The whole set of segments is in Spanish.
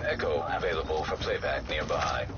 Echo available for playback nearby.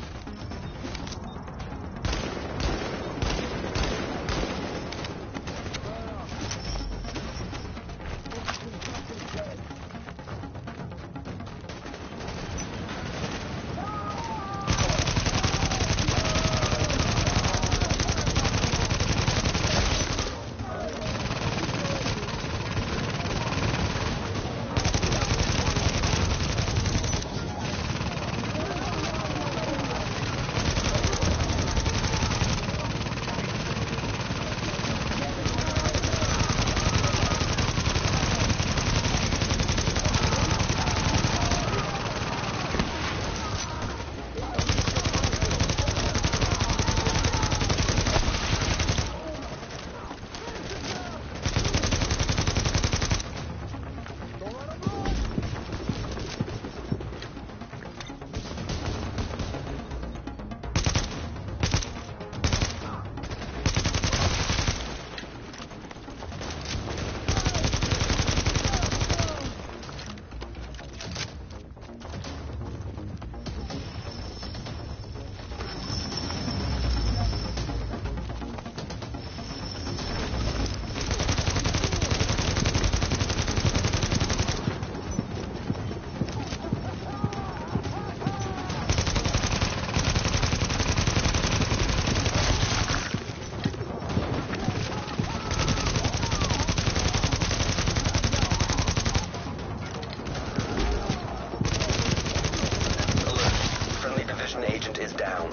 Agent is down.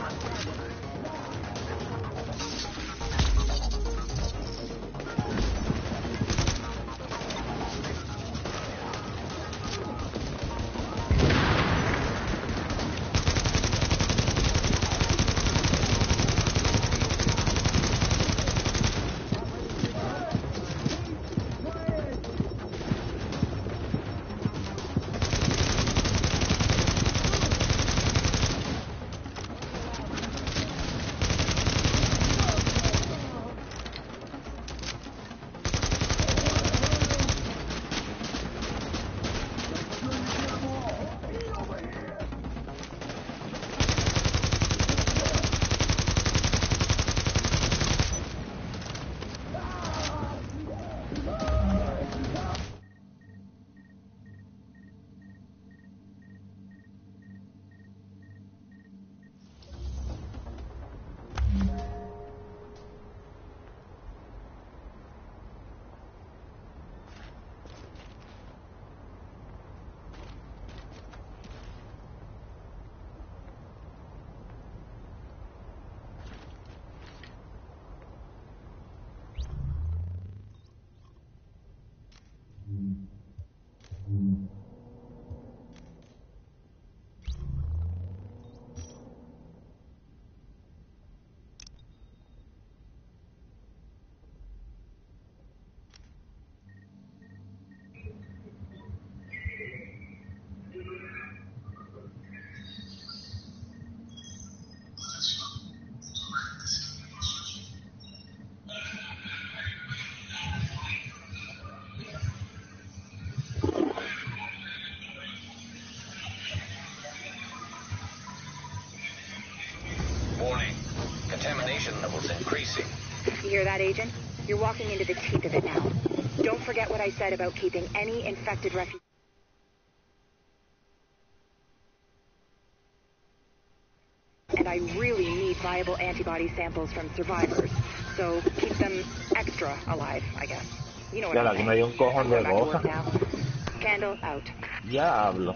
Warning. Contamination levels increasing. You hear that, Agent? You're walking into the teeth of it now. Don't forget what I said about keeping any infected refugees. And I really need viable antibody samples from survivors. So keep them extra alive, I guess. You know what I'm saying. Me dio un cojón de cosas. Candle out. Diablo.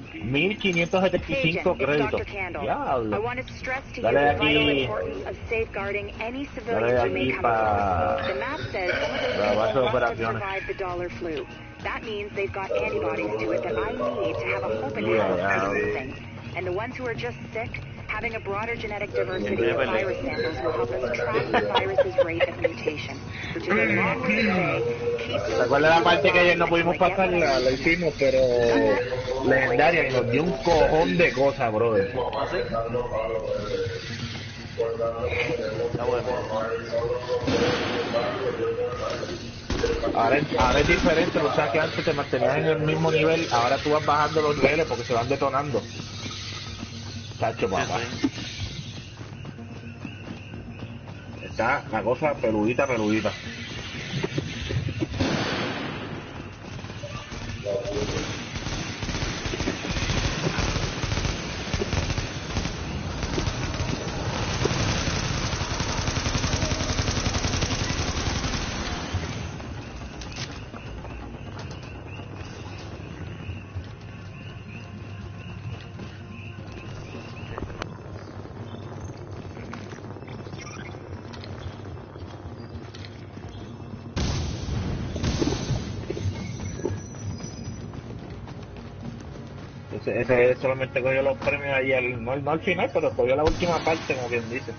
1575 créditos. Diablo. I want to stress to you the vital importance of safeguarding any civilians who may come across. The map says some of those people must have survived the dollar flu. That means they've got antibodies to it that I need to have a hope in hell fighting this thing. And the ones who are just sick, having a broader genetic diversity of virus samples will help us track the virus's rate of mutation, which is a long way to say. ¿Te acuerdas la parte que ayer no pudimos pasar? La hicimos, pero legendaria, y nos dio un cojón de cosas, brother. Está bueno. Ahora es diferente, o sea que antes te mantenías en el mismo nivel, ahora tú vas bajando los niveles porque se van detonando. Tacho, papá. Sí. Está la cosa peludita. Ese solamente cogió los premios ahí, no al final, pero cogió la última parte, como quien dice.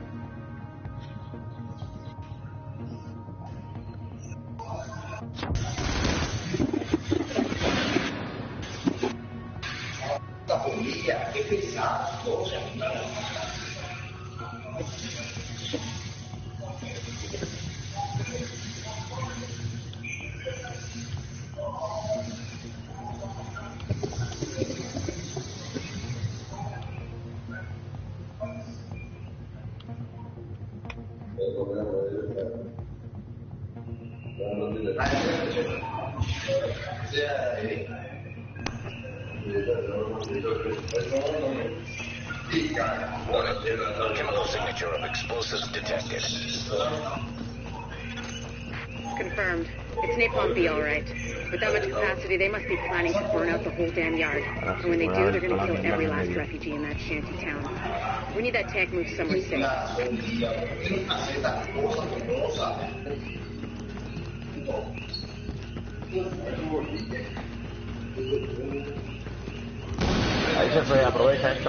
Warning. Chemical signature of explosives detected. Confirmed. It's Napalm B, all right. With that much capacity, they must be planning to burn out the whole damn yard. And when they do, they're gonna kill every last refugee in that shanty town. We need that tank moved somewhere safe. Ahí se fue, aprovecha, entra.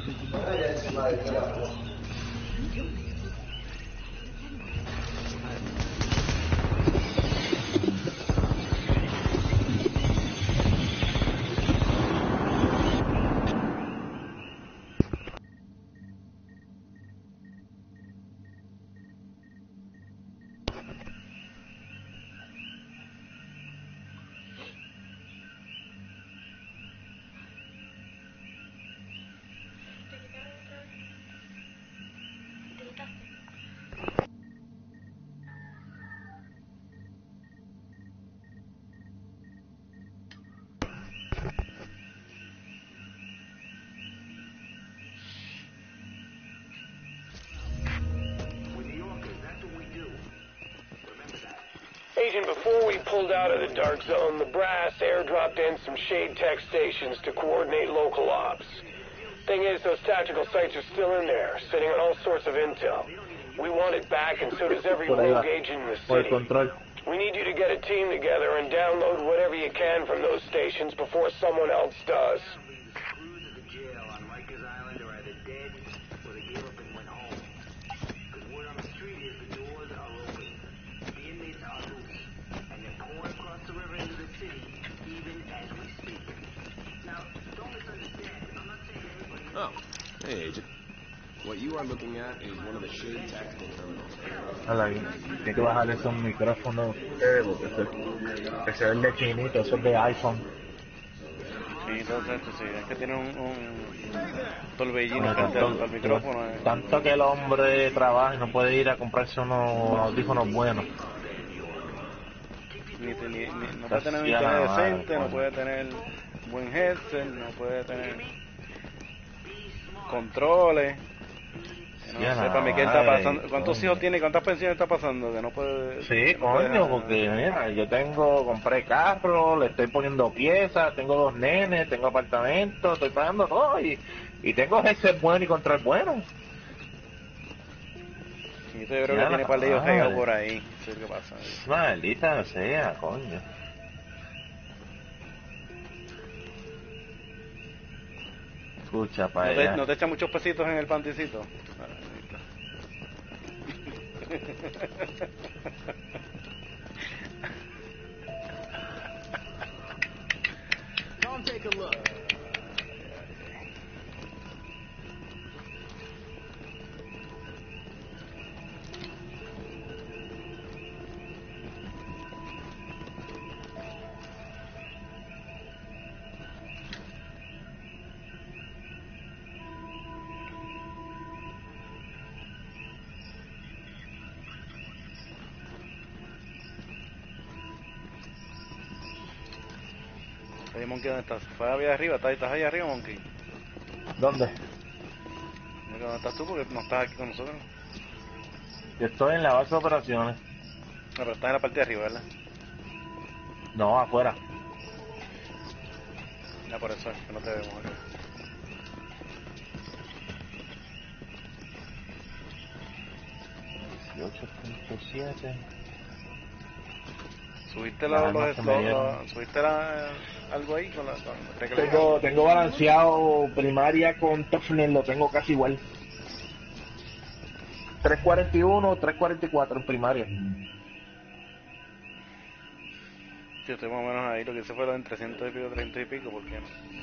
Agent, before we pulled out of the dark zone, the brass airdropped in some shade tech stations to coordinate local ops. Thing is, those tactical sites are still in there, sitting on all sorts of intel. We want it back, and so does every rogue agent in the city. We need you to get a team together and download whatever you can from those stations before someone else does. Oh, hey, Agent. What you are looking at is one of the shade tactical terminals. Tiene que bajar esos micrófonos, porque ese es el de chinito, eso es de iPhone. Sí, entonces, sí, es que tiene un torbellino frente al micrófono. Tanto que el hombre trabaja y no puede ir a comprarse unos audífonos buenos. No puede tener un internet decente, no puede tener buen headset, no puede tener controles. No sé, para mí qué está pasando. ¿Cuántos hijos tiene? ¿Cuántas pensiones está pasando? Que no puede. Sí, coño, porque mira, compré carro, le estoy poniendo piezas, tengo 2 nenes, tengo apartamento, estoy pagando todo y tengo ese bueno y control bueno. Y yo creo que tiene par de ellos regados por ahí. Eso es lo que pasa. Maldita sea, coño. Escucha, para allá. ¿No te echa muchos pesitos en el panticito? Come take a look. Oye, Monkey, ¿dónde estás? ¿Fue allá arriba? ¿Estás allá arriba, Monkey? ¿Dónde? ¿Dónde estás tú? Porque no estás aquí con nosotros. Yo estoy en la base de operaciones. No, pero estás en la parte de arriba, ¿verdad? No, afuera. Ya por eso es que no te vemos acá. ¿Subiste algo ahí con Tengo balanceado primaria con Toughness, lo tengo casi igual. 341, 344 en primaria. Yo estoy más o menos ahí, lo que hice fue en 300 y pico, 300 y pico, porque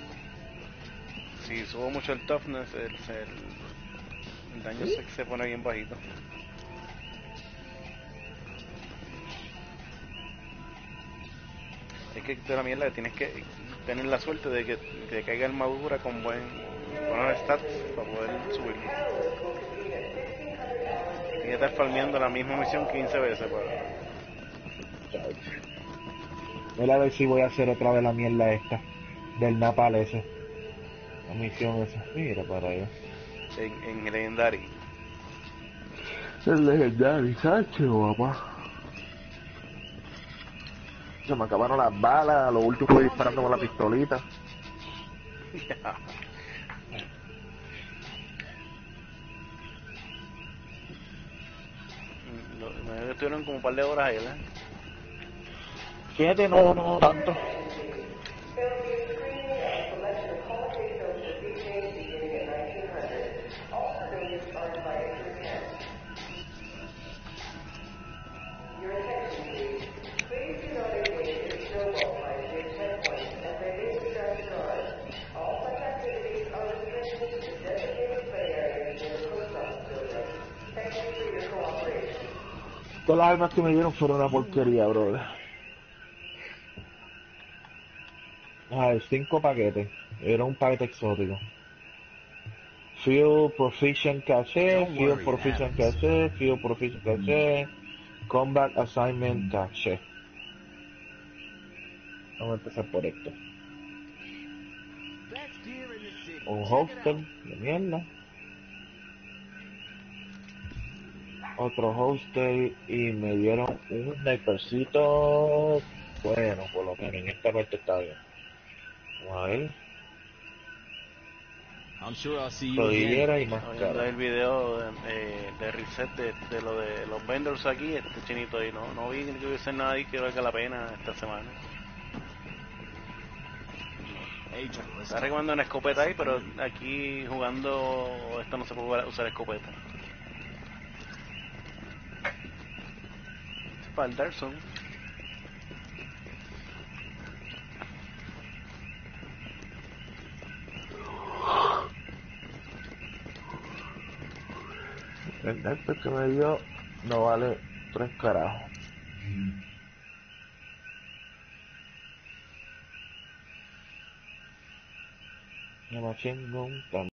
si subo mucho el toughness, el daño se pone bien bajito. Es que de la mierda tienes que tener la suerte de que te caiga armadura con buenos stats para poder subirlo. Tienes que estar farmeando la misma misión 15 veces para... Voy a ver si voy a hacer otra vez la mierda esta del Napal ese. La misión esa. Mira para allá. En Legendary. El Legendary, Sacho, papá. Se me acabaron las balas, lo último fue disparando con la pistolita. Me estuvieron como un par de horas ahí, ¿verdad? Fíjate, no tanto. Todas las armas que me dieron fueron una porquería, brother. 5 paquetes. Era un paquete exótico. Field Proficient Cache, Field Proficient Cache, Field Proficient Cache, Combat Assignment Cache. Vamos a empezar por esto. Un hostel de mierda. Otro hostel y me dieron un snipercito. Bueno, por lo menos en esta parte está bien. Vamos a ver. Rodillera y máscara. El video de reset de lo de los vendors aquí, chinito ahí, no vi que hubiese nadie que valga la pena esta semana. Está recomendando una escopeta ahí, pero aquí jugando esto no se puede usar escopeta. Es para el Dark Zone. El sniper que me dio no vale 3 carajos. Me machine gun también.